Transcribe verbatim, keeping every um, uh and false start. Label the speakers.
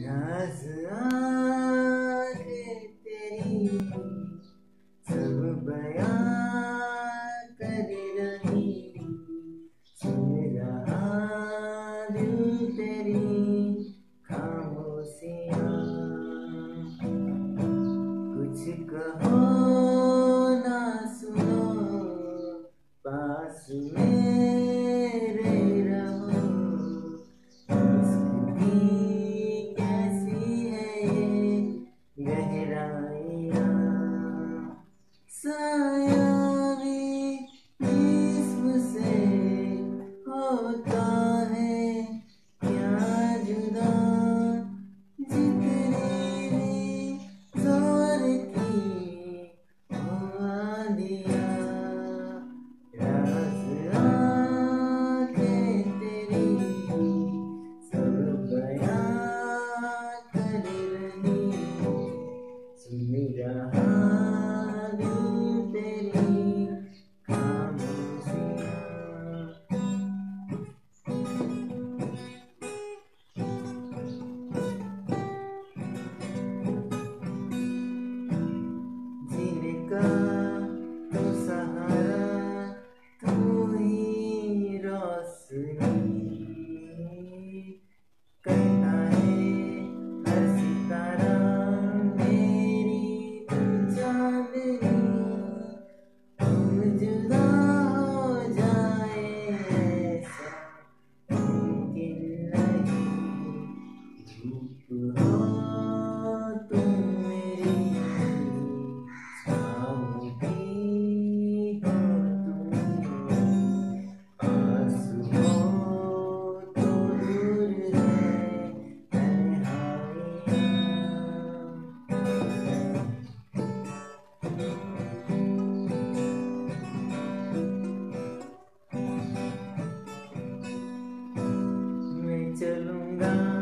Speaker 1: राज आंखें तेरी सब बयां कर रही, सुन रहा दिल तेरी खामोशियां। कुछ कहो ना सुनो, पास मेरे रहो। इश्क की कैसी है ये गहराइयाँ, साया भी इससे होता है क्या जुदा, जितनी भी जोर की हो आंधियाँ। राज आंखें तेरी सब बयां कर रही, सुन रहा दिल तेरी खामोशियाँ। जीने का तू सहारा, तू ही रोशनी, कहता है हर सितारा मेरी तुम चांदनी। हम जुदा हो जाए ऐसा मुमकिन नहीं, धूप हो तुम मेरी, छाँव भी हो तुम, पास हो तो दूर है तन्हाइयाँ। मैं चलूँगा